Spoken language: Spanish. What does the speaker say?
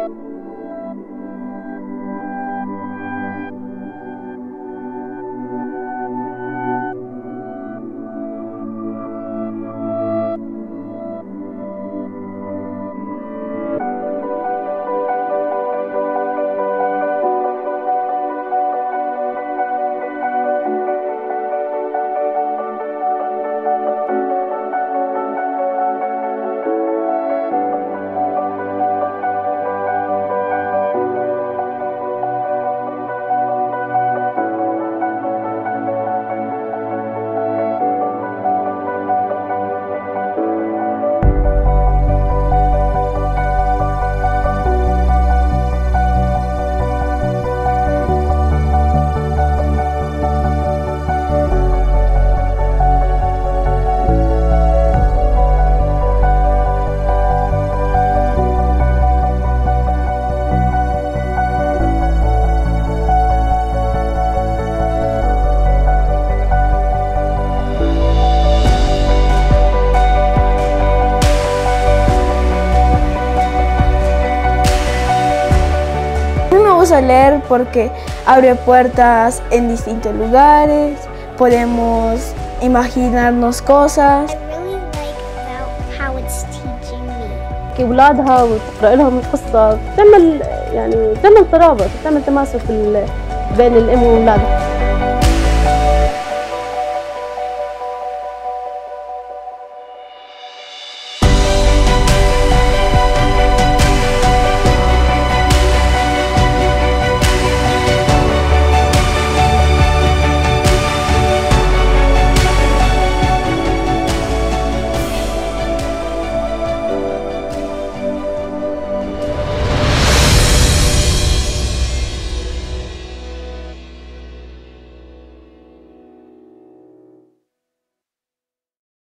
A leer porque abre puertas en distintos lugares, podemos imaginarnos cosas. I really like how it's teaching me. أولادها وتقرأ لهم القصة بتعمل ترابط، بتعمل تماسك بين الأم وأولادها.